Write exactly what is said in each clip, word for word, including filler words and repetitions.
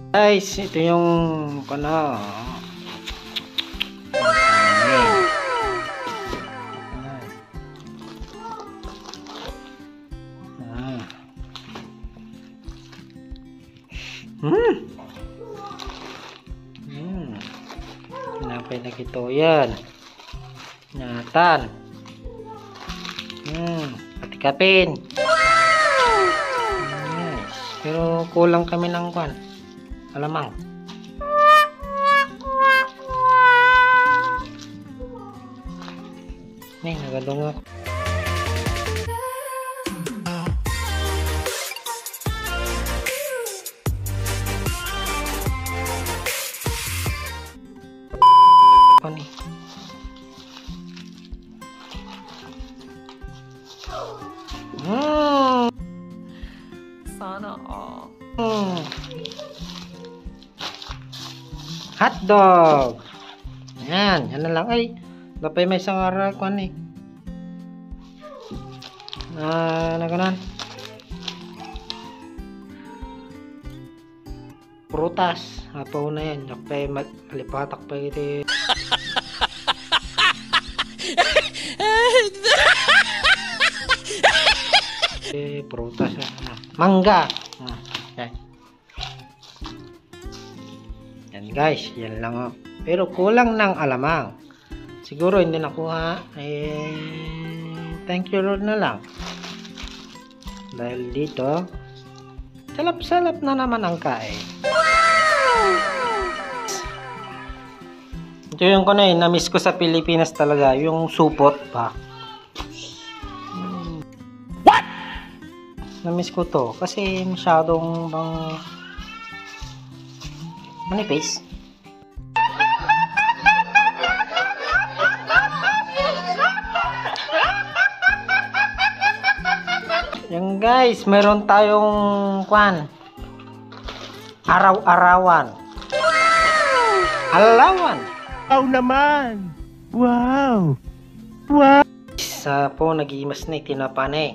Guys, ito yung ano. Hmm. Hmm. Napay na kito yan. Nyatan. Hmm. Patikapin. Yes. Pero kulang kami ng kwan. Alamang. Nih, nagadungok. Apa nih? Hmm. Sana all. Hmm. Hotdog. Yan, yan na lang. Ay, dapat may isang araw ko ni. Ah, na kanan. Prutas. Apaw na yan. Dapat malipatak pa ito. Eh, prutas. Mangga. Ah, yan. Yan guys, yan lang oh. Pero kulang ng alamang. Siguro hindi nakuha. Eh, thank you Lord na lang. Dahil dito, salap-salap na naman ang kain. Ito yung ko na eh, na-miss ko sa Pilipinas talaga, yung supot pa. What? Na-miss ko to kasi masyadong bang manipis. Yan guys, meron tayong kwan. Araw-arawan. Alawan. Wow naman. Wow. Wow. Isa po nag-iimas na tinapa na eh.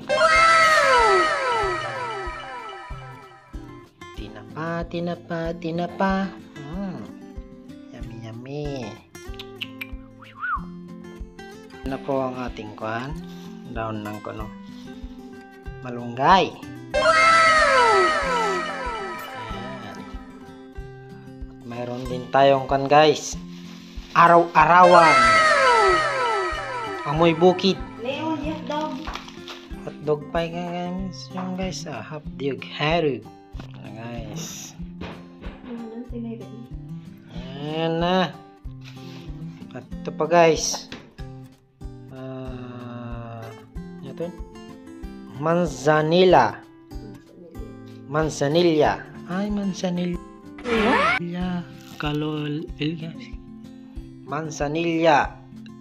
Tinapa, tinapa, tinapa. Hmm. Yummy, yummy. Ano po ang ating kwan? Down ng kuno. Malunggay. Ayan. At mayroon din tayong kwan guys. Araw-arawan. Amoy bukid. Leon, hotdog. Hotdog pa guys. Yung guys, ah, hotdog. Harug. Guys. Ayan na. At ito pa guys. Ah, uh, ito. Manzanilla. Manzanilla. Ay, manzanilla. Kalol. Manzanilla.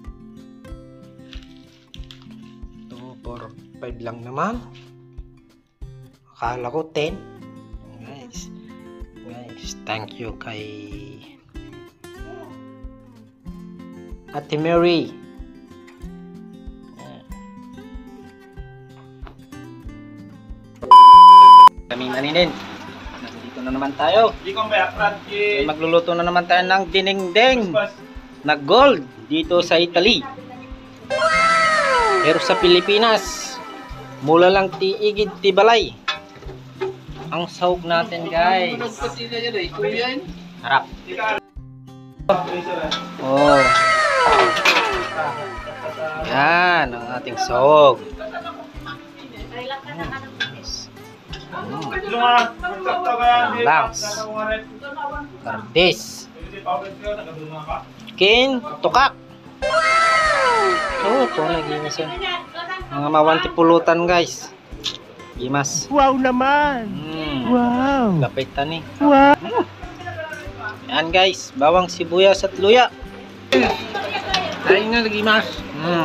Ito, four five lang naman. Akala ko ten. Guys. Guys, thank you kay Ate Mary. Kami maninin. Nandito na naman tayo. Magluluto na naman tayo ng dinengdeng na gold dito sa Italy. Pero sa Pilipinas, mula lang tiigid tibalay. Ang sahog natin guys. Harap. Oh. Yan ang ating sahog. Langs. Kardis. Kin. Tukak. Oh, ito nagimas yun. Mga mawanti pulutan guys. Gimas. Wow naman. Hmm. Wow. Lapitan eh. Wow. Yan guys. Bawang sibuyas at luya. Tayo na nagimas. Hmm.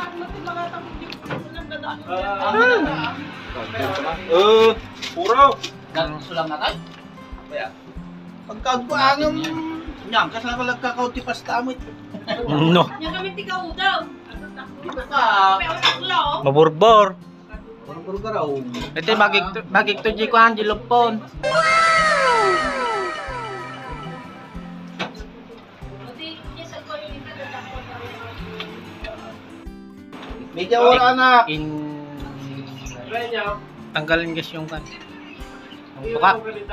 Eh, puro. Ganong sulang na tayo? Kaya, pagkagwaangan niyan, kasi lang nagkakauti pa sa damit. No. Yung kami tikaw daw. Dito ka. May utak lang. Maburbor. Puro-puro ka raw. Ito magig magig to di ko ang dilupon. Media ora anak. In... Tanggalin guys yung kan. Yung tuka.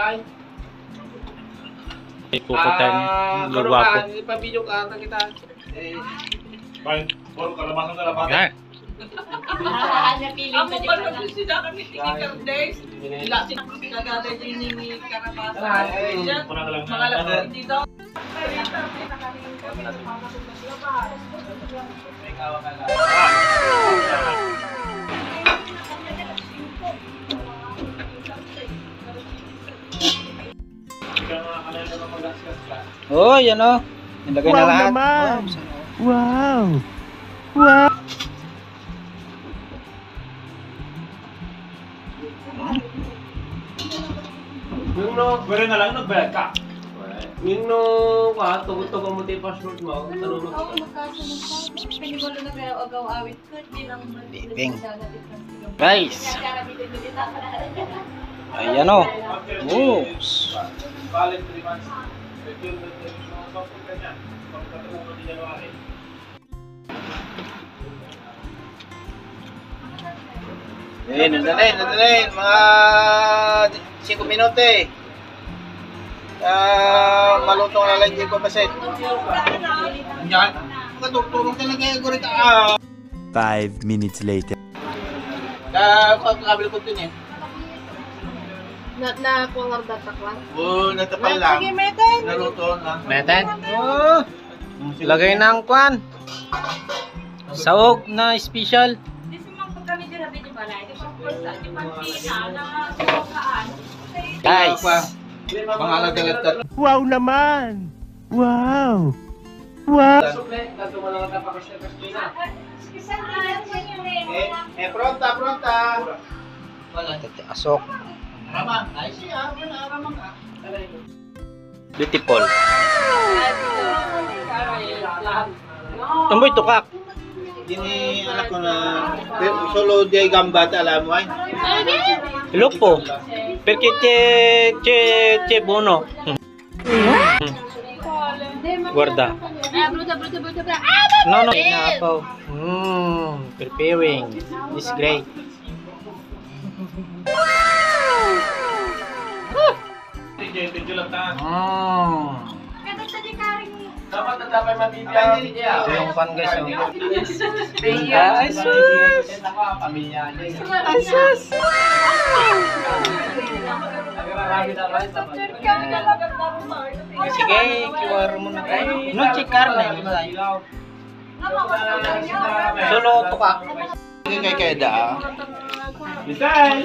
Ikukutan. Lugwapo. Ipabidyo ka na kita. Eh. Bye. Puro kalabasan kalabasan. Yan. Ang mukha na si Daka ni Cardays. Ila si Nagaday din ni Carabasa. Mga lapit dito. Oh, yan o. Nilagay na Wow lahat. naman. Wow. Wow! Wow! Yung no, pero na lang nagbayad ka. Yung no, ka, tugod-tugod mo tayo passport mo, tanong mo. Oo, magkasunod sa pinigulo na kaya agaw awit ko, di lang Bibing. Guys. Ayan o. Oops. Balik three months. Review na tayo sa software ka niya. Pagkatuungan ni January. Eh, nandalin, nandalin. Mga five minuto eh. Ah, malutong na lang yung papasit. Diyan. Magtutulong talaga yung gurita. Ah. Five minutes later. Ah, kabil ko din eh. Na na pangarda taklan. Oo, natapal lang. Sige, meten. Naluto na. Meten. Oh. Lagay ng kwan. Sahog na special. Di sumang kami dira di balay. Di pagpasa, di pantina na sukaan. Guys. Pangalaga ka. Wow naman! Wow! Wow! Eh, eh pronta, pronta. Asok. Rama, ay siya, wala ramang ka. Beautiful. Tumboy tukak. Dini anak ko na solo di gamba ta alam mo ay. Hello po. Perché c'è c'è c'è buono. Guarda. Ah, bruta, bruta, bruta, bruta. No, no. Inapaw. Mmm. Preparing. It's great. Video lang ta. Mmm. Kada sa di karing Dapat na dapat mabibigyan niya. Ito yung pan guys. Oh. Ay, sus! Pamilya niya. Ay, sus! Sige, kiwar mo na kayo. No, chikar na. Solo tukak. Kay kay kay da. Lisan!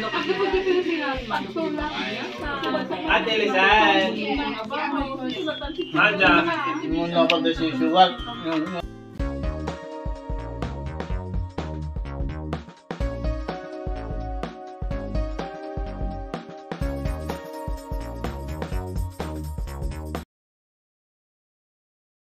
Ate Lisan! Anja! Muna pa si Suwat.